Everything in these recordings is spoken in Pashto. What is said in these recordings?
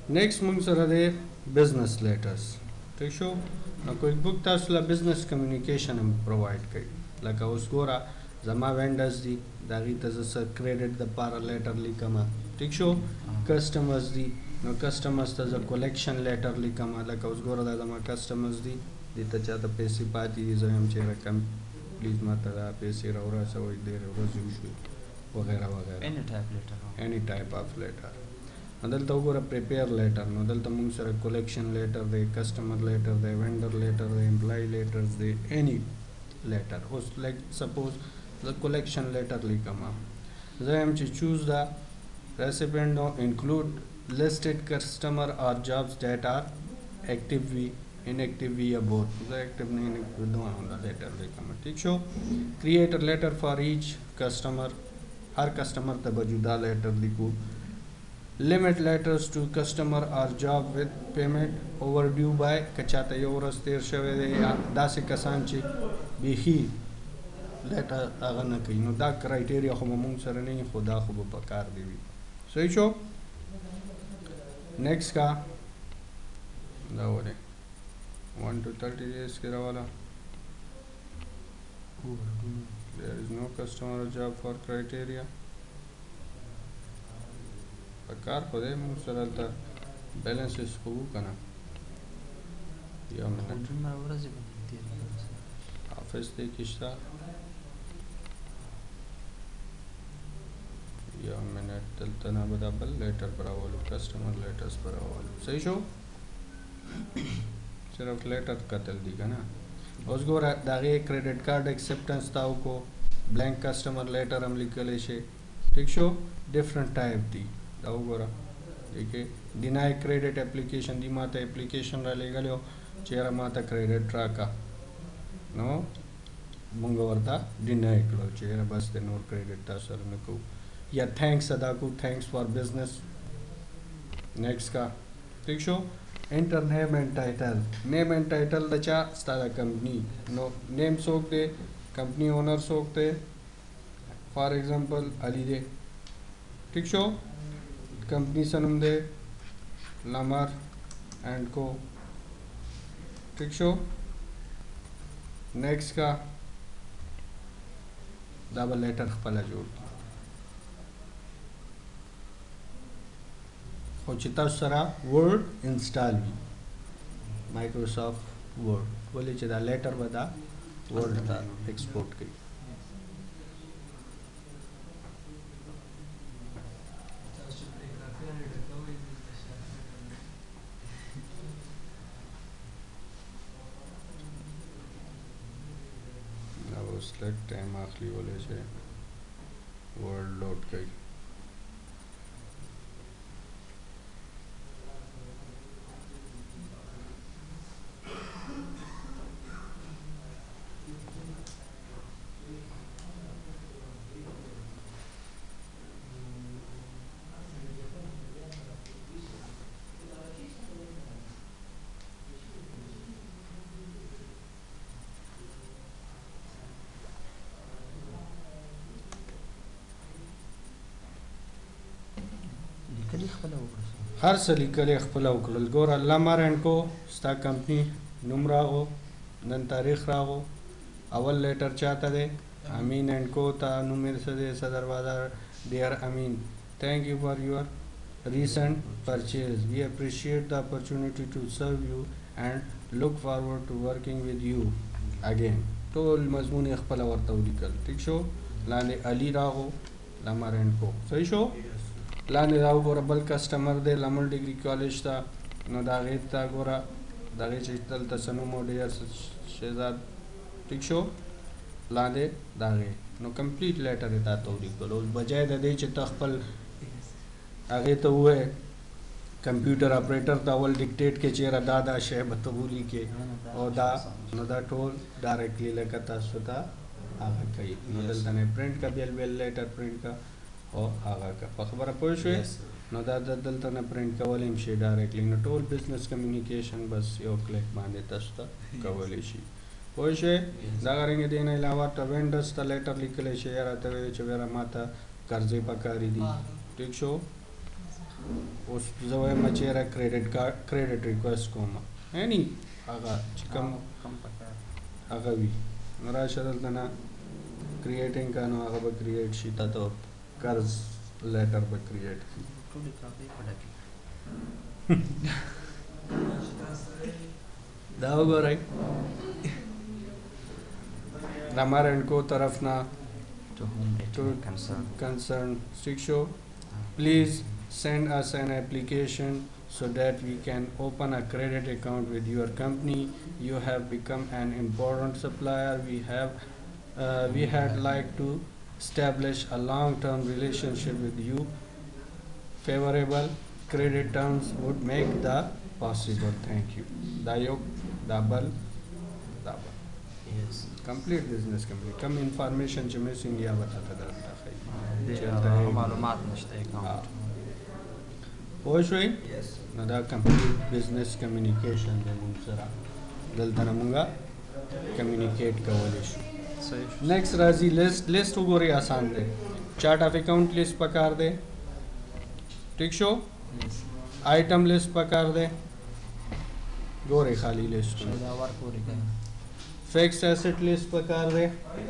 नेक्स्ट موږ سره دی بزنس لیټرز ٹھیک شو نو کویک بک تاسو له بزنس کمیونیکیشن هم پرووایډ کوي لکه اوس ګوره زما وینډرز دي د هغې ته زه څه کریډټ دپاره لیټر لیکمه ټیک شو کسټمرز دي نو کسټمرز ته زه کولیکشن لیټر لیکمه لکه اوس ګوره دا زما کسټمرز دي دې ته چاته پیسې پاتې دي زه وایم چې رقم پلیز ماته دا پیسې راورسوئ ډېرې ورځې وشوې وغیره وغیره any type of letter نو دلته وګوره پریپیر لیټر نو دلته موږ سره کولیکشن لیټر دی کسټمر لیټر دی وینډر لیټر دی امپلای لیټرز دی any لیټر اوس لایک سپوز زه کولیکشن لیټر لیکم زه یم چې چوز دا recipient or include listed customer or jobs that are actively inactive या both the active नहीं inactive दोनों होगा letter लेकर ठीक शो create a letter for each customer हर customer तब जुदा letter लिखो limit letters to customer or job with payment overdue by कचाता ये और अस्तेर शवे दे या दासे कसान ची बिही letter आगा न कहीं नो दा criteria हम मुंग सर नहीं खुदा खुब पकार देवी सही शो next का दा वाले 1 to 30 days के वाला there is no customer job for criteria पकार खुदे मुंग सरलता बैलेंस इसको करना या मिनट ऑफिस दे किस्ता या मिनट तलता ना बदाबल लेटर पर आवलो कस्टमर लेटर्स पर आवलो सही शो सिर्फ लेटर कतल दिगा ना उस गोरा दागे क्रेडिट कार्ड एक्सेप्टेंस ताऊ को ब्लैंक कस्टमर लेटर हम लिख ले शे ठीक शो डिफरेंट टाइप दी ताऊ गोरा देखिए डिनाई क्रेडिट एप्लीकेशन दी माता एप्लीकेशन रा ले गलो चेहरा माता क्रेडिट ट्राका नो मंगवरता डिनाई करो चेहरा बस ते नो क्रेडिट ता सर न को या थैंक्स अदा को थैंक्स फॉर बिजनेस नेक्स्ट का ठीक शो एंटर नेम एंड टाइटल दचा स्टार कंपनी नो नेम सोकते कंपनी ओनर सोकते फॉर एग्जांपल अली दे ठीक शो कंपनी सनम दे लमर एंड को ठीक शो नेक्स्ट का डबल लेटर खपला जोड़ और चिता सरा वर्ड इंस्टॉल भी माइक्रोसॉफ्ट वर्ड बोले चिता लेटर बता वर्ड था एक्सपोर्ट की अब सेलेक्ट टाइम आखिरी बोले से वर्ड लोड की हर सलीकले खपला वकल गोरा लमर एंड को स्टा कंपनी नूम रागो नन तारीख रागो अवल लेटर चाहता दे अमीन एंड को ता नूमेर सदे Sadar Bazaar dear Amin thank you for your recent purchase we appreciate the opportunity to serve you and look forward to working with you again टोल मजमून खपला वर्ता वलिकल ठीक शो लाने अली रागो लमर एंड को सही शो लाने राव गोरा बल कस्टमर दे लमल डिग्री कॉलेज था न दागे था गोरा दागे चितल तसनु मोडियर शेजाद ठीक शो लाने दागे नो कंप्लीट लेटर था तो लिखलो बजाय दे च तखपल आगे तो हुए कंप्यूटर ऑपरेटर था वल डिक्टेट के चेहरा दादा शे बतबूली के और दा न दा टोल डायरेक्टली लेकर सुता आगे कई नदल तने प्रिंट का बेल लेटर प्रिंट का और आगा का खबर पोशे न दा दल तने प्रिंट का वलिम शे डायरेक्टली न टोल बिजनेस कम्युनिकेशन बस यो क्लिक बांधे तस्ता कवले शी पोशे दागरेंगे देने अलावा ता वेंडर्स ता लेटर लिखले शे यार तवे चवेरा माता कर्जे पकारी दी ठीक शो اوس زه وایم چېرې کریډټ ریکویسټ کوم یعنی هغه چې کوم هغه وي نو راشه دلته نه کریټینګ کا نو هغه به کریټ شي تا ته قرض لیټر به کریټ دا وګورئ د हमारे इनको तरफ ना To whom it may concern. concern stick show please send us an application so that we can open a credit account with your company. You have become an important supplier. We had like to establish a long-term relationship with you. Favorable credit terms would make the possible. Thank you. Dayok double. Yes. Complete business company. Come information जो missing या बताता रहता है. معلومات نشته account. پوه شوي؟ Yes. نو دا کمپلیټ بزنس کمیونیکیشن دی موږ سره دلته نه مونږه کمیونیکیټ کولی شو. صحیح. نیکسٹ راځي لیست وګورئ آسان دی. چارټ آف اکاؤنٹ لیست پکار دی. ٹھیک شو؟ آئٹم لیست پکار دی. ګورئ خالی لیست. پیداوار پوری کوي. فکس ایسٹ لیست پکار دی.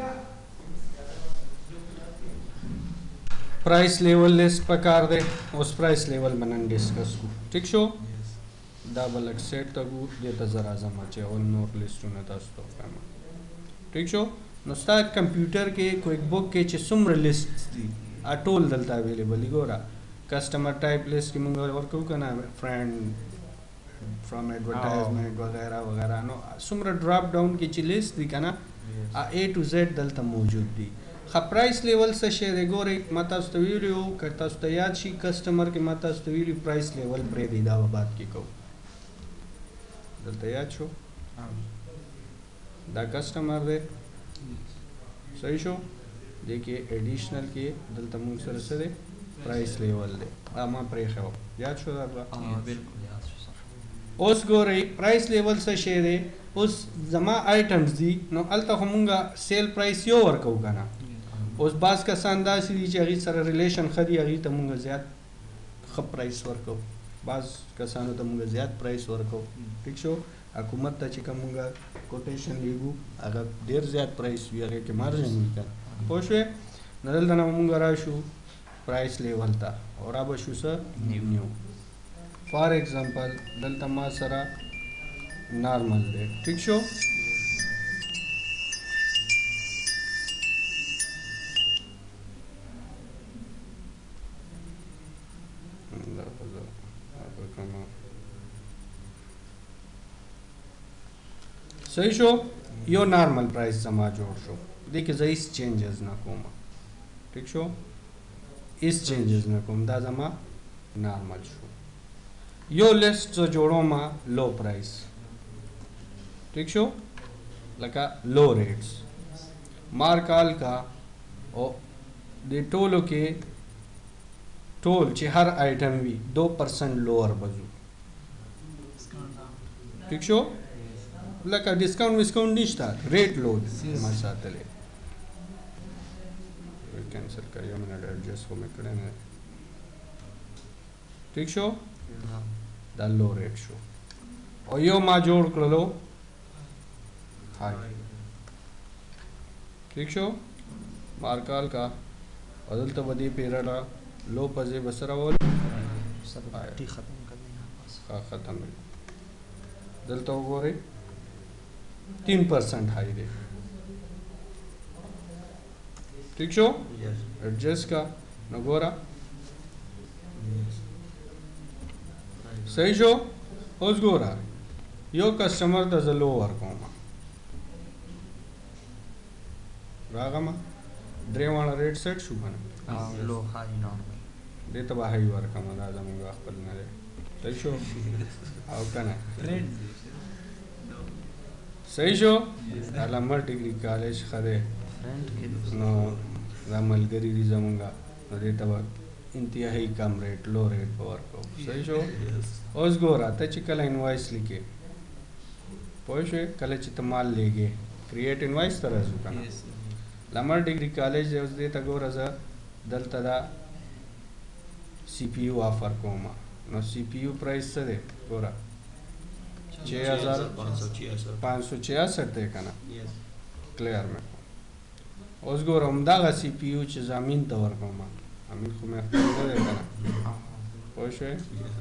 Price level list पकार दे उस price level मनन डिस्कस को ठीक शो दा बलक सेट तगु देता जरा जमा चे और नोट लिस्ट ने तास्तो फमा ठीक शो नस्ता कंप्यूटर के क्विक बुक के चे सुमर लिस्ट दी आ टोल दलता अवेलेबल इगोरा कस्टमर टाइप लिस्ट की मंगो और को करना फ्रेंड फ्रॉम एडवर्टाइजमेंट वगैरह वगैरह नो सुमर ड्रॉप डाउन की ची लिस्ट दी kana a to z दलता मौजूद दी خ پرایس لیول څه شی دی ګورئ ما تاسو ته ویلي وو که تاسو ته یاد شي کسټمر کې ما تاسو ته ویلي پرایس لیول پرېږدئ دا به بعد کې کوو دلته یاد شو دا کسټمر دی صحیح شو دې کې ایډیشنل کې دلته موږ سره څه دی پرایس لیول دی ما پرېښی وو یاد شو درته بالکل یاد شو سر. اوس ګورئ پرایس لیول څه شی دی اوس زما آیټمز دي نو هلته خو مونږه سیل پرایس یو ورکوو که نه اوس بعض کسان داسې دي چې هغې سره ریلیشن ښه دي هغې ته مونږ زیات ښه پرایس ورکوو بعض کسانو ته مونږ زیات پرایس ورکوو ټیک شو حکومت ته چې کوم مونږ کوټیشن لیږو هغه ډېر زیات پرایس وي هغې کې مارجن وي که پوه شوې نو دلته نه مونږ راشو پرایس لیول ته او را به شو څه نیو فار ایگزامپل دلته ما سره نارمل دی ٹھیک شو صحیح شو یو نارمل پرایس زما جوړ شو دې کې زه هیڅ چینجز نه کوم ٹھیک شو هیڅ چینجز نه کوم دا زما نارمل شو یو لیست زه جوړوم لو پرایس ٹھیک شو لکه لو ریٹس مارکال کا او د ټولو کې ټول چې هر آیټم وي 2% لوور بزو ٹھیک شو لکه ډسکاونټ وسکاونټ نشته ریټ لود ما ساتلې کینسل کړئ منه ایڈجسٹ کوم کړه نه ٹھیک شو دا لو ریټ شو او یو ما جوړ کړلو هاي ٹھیک شو مارکال کا بدلته بدی پیرا لو پځې بسره ول سب ټی ختم کړی بس ختم دلته وګورئ 3% हाई दे ठीक शो एडजस्ट का नगोरा सही शो होस गोरा यो कस्टमर द लो वर्कोमा रागमा ड्रेवाना रेट सेट शो बना लो हाई नॉर्मल दे तबा हाई वर्कमा दा जमुगा खपल न रे सही शो आउ कना रेट صحیح شو علامه ډیګري کالج خره نو دا ملګری دي زمونږه نو دې ته انتهایی کم ریټ لو ریټ په ورکو صحیح شو اوس ګوره ته چې کله انوایس لیکې پوه شوې کله چې ته مال لیږې کریټ انوایس ته راځو که نه لمر ډیګري کالج دی اوس دې ته ګوره زه دلته دا CPU ऑफर कोमा नो CPU प्राइस څه دی ګوره 6566 دی کنه کلیر مې اوس ګوره همدغه CPU چې زمین ته ورکوم امین خو مې خپل نه دی کنه پوه شوې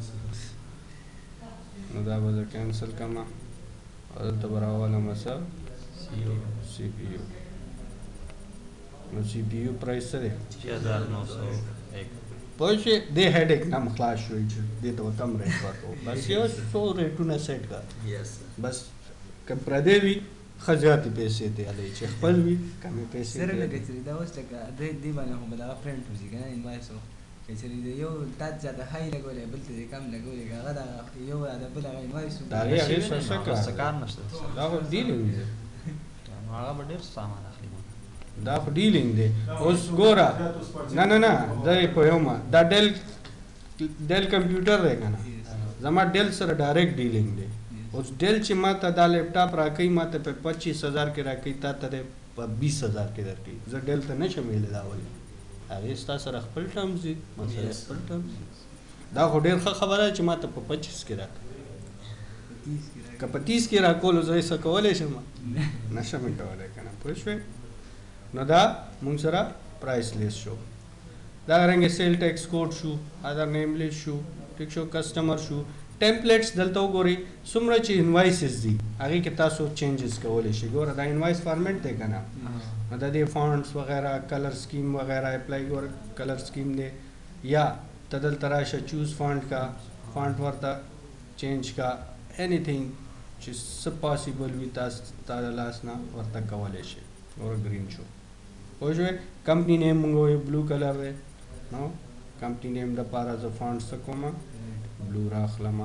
نو دا به زه کینسل کړم او دلته به راولم څه CPU نو CPU پرایس څه دی 6901 پوه شوې دې هیډیک نه م خلاص شوی چې دې ته به کم ریټ ورکوو بس یو څو ریټونه سیټ کړه بس که پردې وي ښه زیاتې پیسې دی هلئ چې خپل وي کمې پیسې سره لکه چې دا اوس لکه دې باندې خو به دغه فرنټ وځي که نه انوایس و که چېرې د یو تا زیاته های لګولی بل ته دې کم لګولی که هغه دغه یو د بل هغه انوایس د هغې هغې سره څه څه کار نشته دا خو ډیلینګ دی نو هغه به ډېر سامان اخلي دا خو ډیلینګ دی اوس ګوره نه نه نه دا یې پوهیږم دا ډیل کمپیوټر دی که نه زما ډیل سره ډایرکټ ډیلینګ دی اوس ډیل چې ما ته دا لیپټاپ راکوي ما ته په 25,000 کې راکوي تا ته دی په 20,000 کې درکوي زه ډیل ته نشم ویلی دا ولې هغې ستا سره خپل ټرمز دي ما سره خپل ټرمز دي دا خو ډېر ښه خبره ده چې ما ته په 25 کې راکوي که په 30 کې راکولو زه یې څه کولی شم نشم یې کولی که نه پوه شوې نو دا مونږ سره پرایس لیست شو دا رنګه سیل ټیکس کوډ شو ادر نیم لیست شو ټیک شو کسٹمر شو ټیمپلیټس دلته وګورئ څومره چې انوایسز دي هغې کې تاسو چینجز کولی شئ ګوره دا انوایس فارمیټ دی که نه نو د دې فانټس وغیره کلر سکیم وغیره اپلای ګوره کلر سکیم دی یا ته دلته راشه چوز فانټ کا فانټ ورته چینج کا اینی تھنګ چې څه پاسیبل وي تاسو تا د لاس نه ورته کولی شئ ګوره ګرین شو پوه شوې کمپني نیم مونږ وایو بلو کلر دی نو کمپني نیم دپاره زه فانټ څه کومه بلو راخلم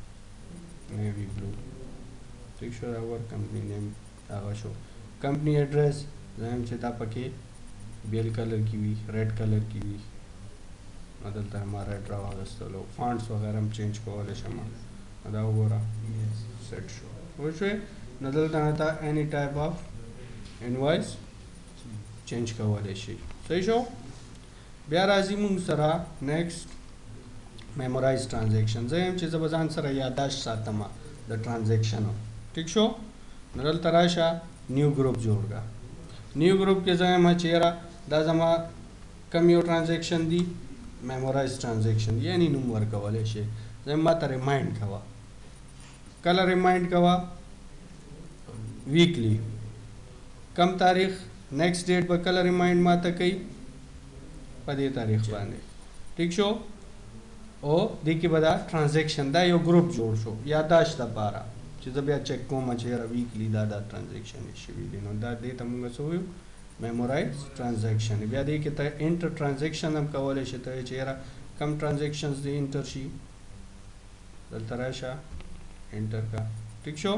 نیوی بلو ٹھیک شو دا ور کمپنی نیم هغه شو کمپنی ایڈریس زم چې دا پکې بیل کلر کی وی ریډ کلر کی وی دلته ما ریډ راوغستلو فانټس وغیرہ هم چینج کولای شم دا وګوره سیټ شو وښه نو دلته تا any type of invoice چینج کولای شي صحیح شو بیا راځي موږ سره نیکسٹ میمورایز ټرانزیکشن زه هم چې زه به ځان سره یادداشت ساتم د ټرانزیکشنو ټیک شو نو دلته راشه نیو ګروپ جوړ کړه نیو ګروپ کې زه یم چې یاره دا زما کم یو ټرانزیکشن دی میمورایز ټرانزیکشن دی یعنی نوم ورکولی شي زه ما ته ریمایند کوه کله ریمایند کوه ویکلی کم تاریخ نیکسٹ ډیټ به کله ریمایند ما ته کوي په دې تاریخ باندې ټیک شو او دې کې به دا ټرانزیکشن دا یو ګروپ جوړ شو یادداشت دپاره چې زه بیا چک کوم چې یاره ویکلی دا ټرانزیکشن یې شوي دي نو دا دې ته موږ څه وایو میمورایز ټرانزیکشن بیا دې کې ته انټر ټرانزیکشن هم کولی شي ته چې یاره کم ټرانزیکشنز دې انټر شي دلته راشه انټر کا ټیک شو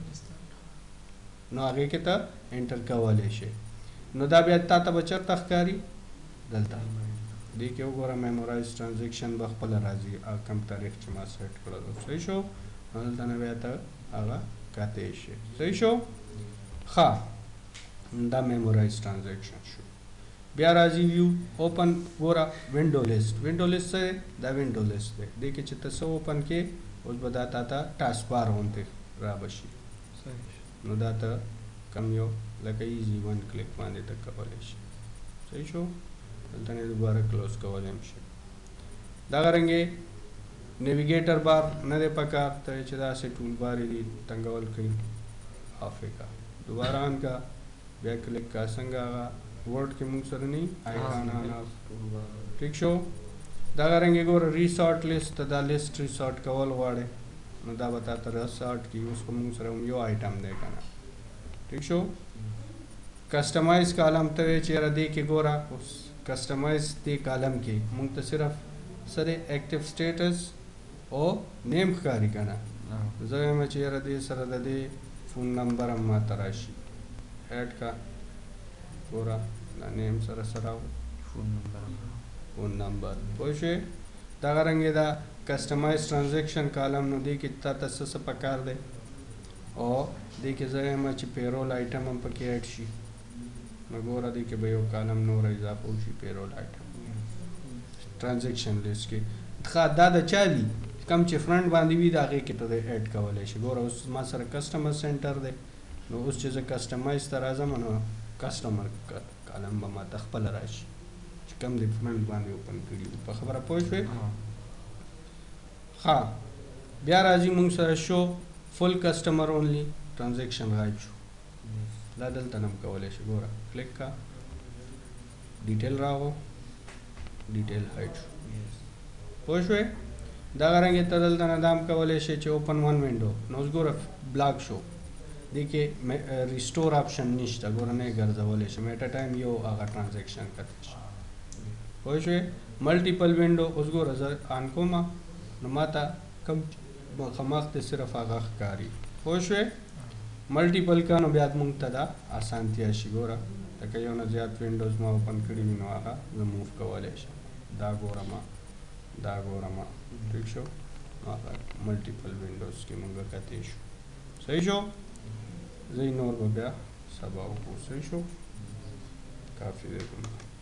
نو هغې کې ته انټر کولی شي نو دا بیا تا ته به چېرته ښکاري دلته دې کې وګوره میمورایز ټرانزیکشن به خپله راځي کم تاریخ چې ما سیټ کړی صحیح شو نو دلته نه بیا ته هغه کاتی شي صحیح شو ښه دا میمورایز ټرانزیکشن شو بیا راځي ویو اوپن ګوره وینډو لیست وینډو لیست څه دی دا وینډو لیست دی دې کې چې ته څه اوپن کې اوس به دا تا ته ټاسک بار غوندې را بشي نو دا ته کم یو لکه ایزي ون کلیک باندې ته کولی شي صحیح شو دلته نه دوباره کلوز کولی هم شي دغه رنګې نیویګیټر بار نه دی پکار ته چې داسې ټول بار دي تنګول کوي آف یې کا دوباره آن کا بیا کلیک کا څنګه هغه ورډ کې موږ سره نه آیکان آن ټیک شو دغه رنګې ګوره ریسارټ لیست ته دا لیست ریسارټ کول غواړې نو دا به تا ته ریسارټ کي اوس خو موږ سره یو آیټم دی که نه ټیک شو کسټمایز کالم ته وایي چې یاره دې کې ګوره اوس کسټمایز دې کالم کې موږ ته صرف سره ایکټیو سټیټس او نیم ښکاري که نه زه وایم چې یاره دې سره د دې فون نمبر هم ماته راشي ایډ کا ګوره دا نیم سره سره فون نمبر پوه شوې دغه رنګې دا کسټمایز ټرانزیکشن کالم نو دې کې تا ته څه پکار دی او دې کې زه وایم چې پیرول آیټم هم پکې ایډ شي نو ګوره دې کې به یو کالم نور اضافه وشي پیرول آیټم ټرانزیکشن لیست کې ښه دا د چا دي کم چې فرنټ باندې وي د هغې کې ته د ایډ کولی شي ګوره اوس ما سره کسټمر سینټر دی نو اوس چې زه کسټمایز ته راځم نو کسټمر کالم به ما ته خپله راشي چې کم دی فرنټ باندې اوپن کړي وي په خبره پوه شوې ښه بیا راځي موږ سره شو فل کسټمر اونلی ټرانزیکشن غایب شو دا دلته نه هم کولی شي ګوره کلیک کا ډیټیل راغو ډیټیل هایډ شو پوه شوې دغه رنګې ته دلته نه دا هم کولی شي چې اوپن ون وینډو نو اوس ګوره بلاک شو دې کې ریسټور آپشن نشته ګوره نه یې ګرځولی شم ایټ ا ټایم یو هغه ټرانزیکشن کتی شي پوه شوې ملټیپل وینډو اوس ګوره زه آن کومه نو ما ته کم مخامخ ته صرف هغه ښکاري پوه شوې ملټیپل کا نو بیا موږ ته دا اسانتیا شي ګوره لکه یو نه زیات وینډوز ما اوپن کړي وي نو هغه زه موو کولی شم دا ګورم ٹھیک شو هغه ملټیپل وینډوز کې موږ کتی شو صحیح شو زه نور به بیا سبا وکړو صحیح شو کافي دی